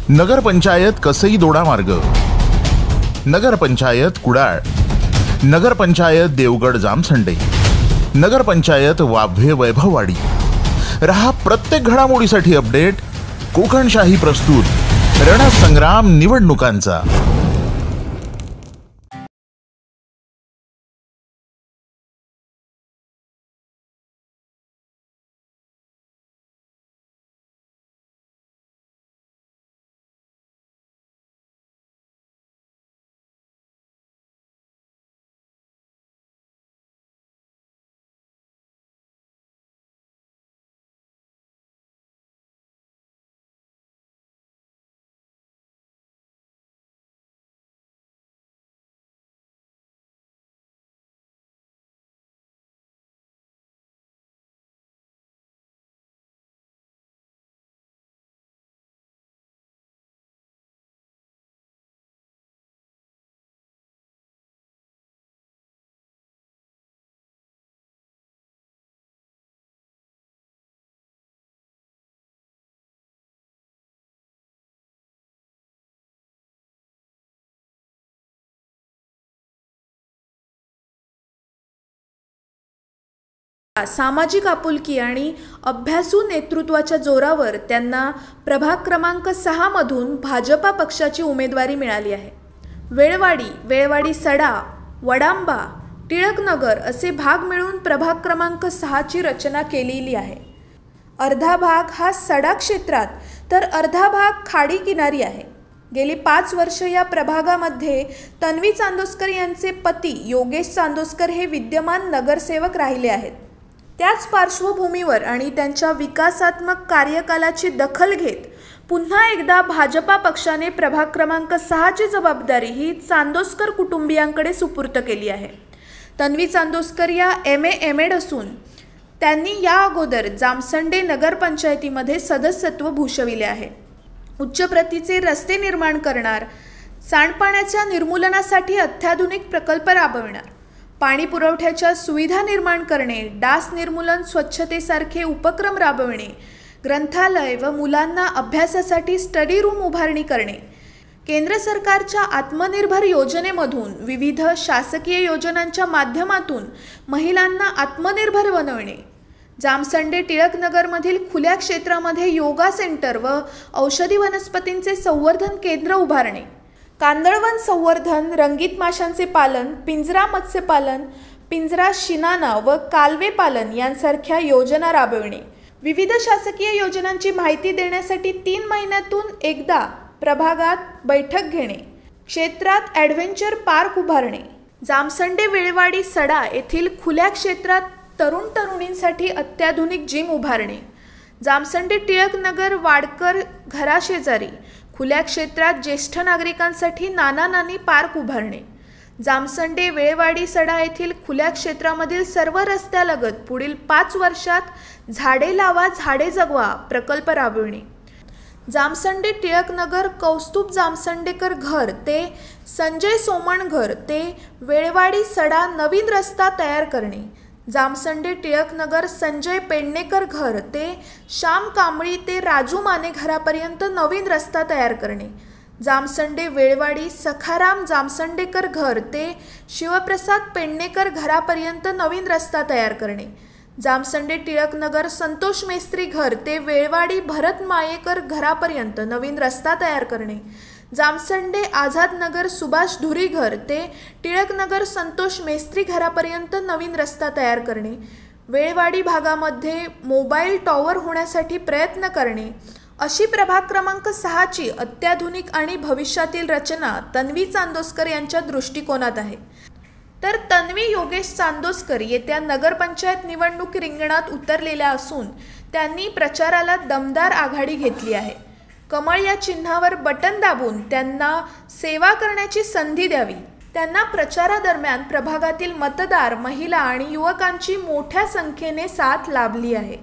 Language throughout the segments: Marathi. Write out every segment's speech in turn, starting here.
नगरपंचायत कसई दोडामार्ग, नगरपंचायत कुडाळ, नगरपंचायत देवगड जामसंडे, नगरपंचायत वाभे वैभववाडी। रहा प्रत्येक घडामोडीसाठी अपडेट। कोकणशाही प्रस्तुत रणसंग्राम निवडणुकांचा। सामाजिक आपुलकी आणि अभ्यासू नेतृत्वाच्या जोरावर त्यांना प्रभाग क्रमांक 6 मधून भाजपा पक्षाची उमेदवारी मिळाली आहे। वेळवाडी, सडा, वडांबा, टिळकनगर असे भाग मिळून प्रभाग क्रमांक 6 ची रचना केलेली आहे। अर्धा भाग हा सडा क्षेत्रात तर अर्धा भाग खाडी किनारी आहे। गेली 5 वर्ष या प्रभागामध्ये तन्वी चांदोसकर यांचे पती योगेश चांदोसकर हे विद्यमान नगरसेवक राहिले आहेत। त्याच पार्श्वभूमीवर आणि त्यांच्या विकासात्मक कार्यकालाची दखल घेत पुन्हा एकदा भाजपा पक्षाने प्रभाग क्रमांक 6 ची जबाबदारी ही चांदोसकर कुटुंबियांकडे सुपूर्त केली आहे। तन्वी चांदोसकर या MA असून त्यांनी या अगोदर जामसंडे नगरपंचायतीमध्ये सदस्यत्व भूषविले आहे। उच्च प्रतीचे रस्ते निर्माण करणार, सांडपाण्याच्या निर्मूलनासाठी अत्याधुनिक प्रकल्प राबविणार, पाणी पुरवठ्याच्या सुविधा निर्माण करणे, डास निर्मूलन स्वच्छतेसारखे उपक्रम राबविणे, ग्रंथालय व मुलांना अभ्यासासाठी स्टडी रूम उभारणी करणे, केंद्र सरकारच्या आत्मनिर्भर योजनेमधून विविध शासकीय योजनांच्या माध्यमातून महिलांना आत्मनिर्भर बनवणे, जामसंडे टिळकनगरमधील खुल्या क्षेत्रामध्ये योगा सेंटर व औषधी वनस्पतींचे संवर्धन केंद्र उभारणे, कांदळवन संवर्धन, रंगीत माशांचे पालन, पिंजरा मत्स्यपालन, पिंजरा शिनाना व कालवे पालन यांसारख्या योजना राबविणे, विविध शासकीय योजनांची माहिती देण्यासाठी 3 महिन्यातून एकदा प्रभागात बैठक घेणे, क्षेत्रात ॲडव्हेंचर पार्क उभारणे, जामसंडे वेळवाडी सडा येथील खुल्या क्षेत्रात तरुण तरुणींसाठी अत्याधुनिक जिम उभारणे, जामसंडे टिळकनगर वाडकर घराशेजारी खुल्या क्षेत्रात ज्येष्ठ नागरिकांसाठी नाना नानी पार्क उभारणे, जामसंडे वेळवाडी सडा येथील खुल्या क्षेत्रामधील सर्व रस्त्यालगत पुढील 5 वर्षात झाडे लावा झाडे जगवा प्रकल्प राबविणे, जामसंडे टिळकनगर कौस्तुभ जामसंडेकर घर ते संजय सोमण घर ते वेळवाडी सडा नवीन रस्ता तयार करणे, जामसंडे टिळकनगर संजय पेडणेकर घर ते श्याम कांबळी ते राजू माने घरापर्यंत नवीन रस्ता तयार करणे, जामसंडे वेळवाडी सखाराम जामसंडेकर घर ते शिवप्रसाद पेडणेकर घरापर्यंत नवीन रस्ता तयार करणे, जामसंडे टिळकनगर संतोष मेस्त्री घर ते वेळवाडी भरत मायेकर घरापर्यंत नवीन रस्ता तयार करणे, जामसंडे आझाद नगर सुभाष धुरी घर ते टिळकनगर संतोष मेस्त्री घरापर्यंत नवीन रस्ता तयार करणे, वेळवाडी भागामध्ये मोबाईल टॉवर होण्यासाठी प्रयत्न करणे, अशी प्रभाग क्रमांक 6 ची अत्याधुनिक आणि भविष्यातील रचना तन्वी चांदोसकर यांच्या दृष्टिकोनात आहे। तर तन्वी योगेश चांदोसकर येत्या नगरपंचायत निवडणूक रिंगणात उतरलेल्या असून त्यांनी प्रचाराला दमदार आघाडी घेतली आहे। कमळ या चिन्हावर बटन दाबून त्यांना सेवा करण्याची संधी द्यावी। त्यांना प्रचारादरम्यान प्रभागातील मतदार, महिला आणि युवकांची मोठ्या संख्येने साथ लाभली आहे।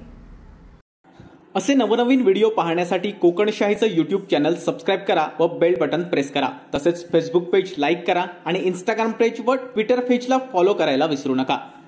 असे नवनवीन व्हिडिओ पाहण्यासाठी कोकणशाहीचं YouTube चॅनल सबस्क्राइब करा व बेल बटन प्रेस करा। तसेच फेसबुक पेज लाईक करा आणि इंस्टाग्राम पेज व ट्विटर पेजला फॉलो करायला विसरू नका।